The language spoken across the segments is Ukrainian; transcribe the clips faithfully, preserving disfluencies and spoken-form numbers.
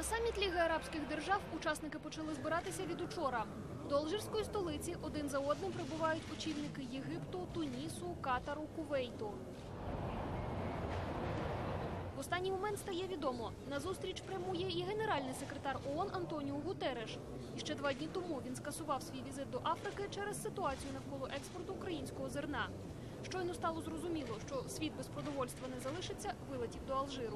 На саміт Ліги арабських держав учасники почали збиратися від учора. До алжирської столиці один за одним прибувають очільники Єгипту, Тунісу, Катару, Кувейту. В останній момент стає відомо, на зустріч прямує і генеральний секретар ООН Антоніу Гутереш. І ще два дні тому він скасував свій візит до Африки через ситуацію навколо експорту українського зерна. Щойно стало зрозуміло, що світ без продовольства не залишиться, вилетів до Алжиру.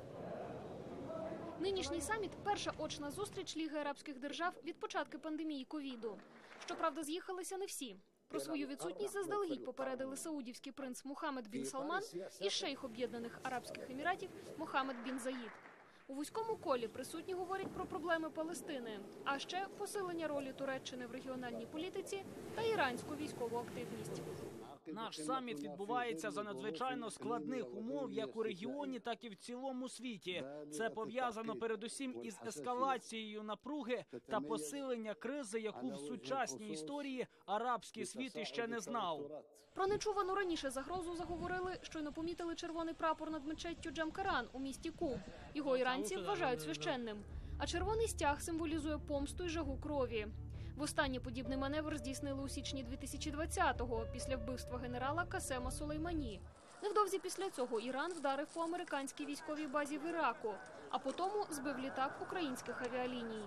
Нинішній саміт – перша очна зустріч Ліги арабських держав від початку пандемії ковіду. Щоправда, з'їхалися не всі. Про свою відсутність заздалегідь попередили саудівський принц Мухаммед бін Салман і шейх Об'єднаних Арабських Еміратів Мохаммед бін Заїд. У вузькому колі присутні говорять про проблеми Палестини, а ще посилення ролі Туреччини в регіональній політиці та іранську військову активність. Наш саміт відбувається за надзвичайно складних умов як у регіоні, так і в цілому світі. Це пов'язано передусім із ескалацією напруги та посилення кризи, яку в сучасній історії арабський світ іще не знав. Про нечувану раніше загрозу заговорили, щойно помітили червоний прапор над мечеттю Джамкаран у місті Кум. Його іранці вважають священним. А червоний стяг символізує помсту і жагу крові. Востаннє подібний маневр здійснили у січні дві тисячі двадцятого, після вбивства генерала Касема Сулеймані. Невдовзі після цього Іран вдарив по американській військовій базі в Іраку, а потім збив літак українських авіаліній.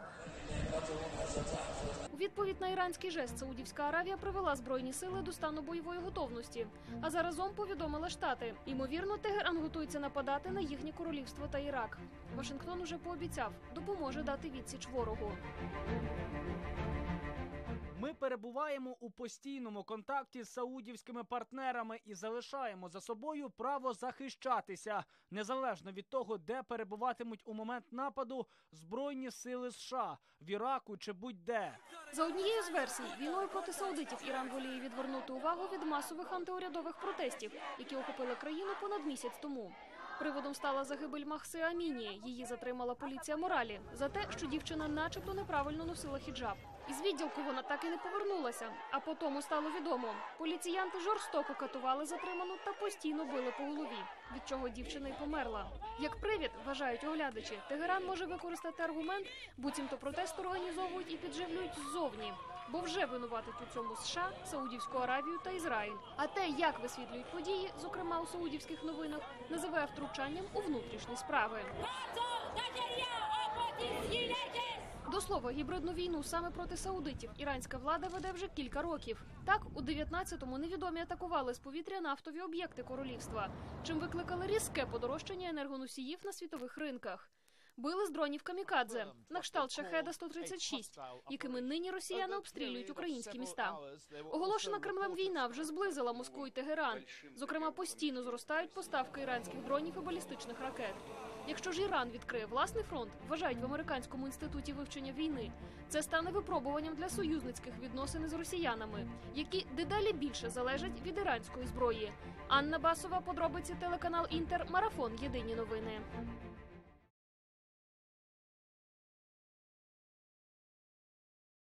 У відповідь на іранський жест Саудівська Аравія привела Збройні сили до стану бойової готовності, а заразом повідомила Штати. Ймовірно, Тегеран готується нападати на їхнє королівство та Ірак. Вашингтон уже пообіцяв, допоможе дати відсіч ворогу. Ми перебуваємо у постійному контакті з саудівськими партнерами і залишаємо за собою право захищатися, незалежно від того, де перебуватимуть у момент нападу Збройні сили США, в Іраку чи будь-де. За однією з версій, війною проти саудитів Іран воліє відвернути увагу від масових антиурядових протестів, які охопили країну понад місяць тому. Приводом стала загибель Махси Аміні. Її затримала поліція моралі за те, що дівчина начебто неправильно носила хіджаб. Із відділку вона так і не повернулася. А потім стало відомо. Поліціянти жорстоко катували затриману та постійно били по голові, від чого дівчина й померла. Як привід, вважають оглядачі, Тегеран може використати аргумент, буцімто протест організовують і підживлюють ззовні. Бо вже винуватить у цьому США, Саудівську Аравію та Ізраїль. А те, як висвітлюють події, зокрема у саудівських новинах, називає втручанням у внутрішні справи. До слова, гібридну війну саме проти саудитів іранська влада веде вже кілька років. Так, у дев'ятнадцятому невідомі атакували з повітря нафтові об'єкти королівства, чим викликали різке подорожчання енергоносіїв на світових ринках. Били з дронів камікадзе, на кшталт Шахеда сто тридцять шість, якими нині росіяни обстрілюють українські міста. Оголошена Кремлем війна вже зблизила Москву і Тегеран. Зокрема, постійно зростають поставки іранських дронів і балістичних ракет. Якщо ж Іран відкриє власний фронт, вважають в Американському інституті вивчення війни, це стане випробуванням для союзницьких відносин з росіянами, які дедалі більше залежать від іранської зброї. Анна Басова, подробиці, телеканал Інтер, Марафон, Єдині новини.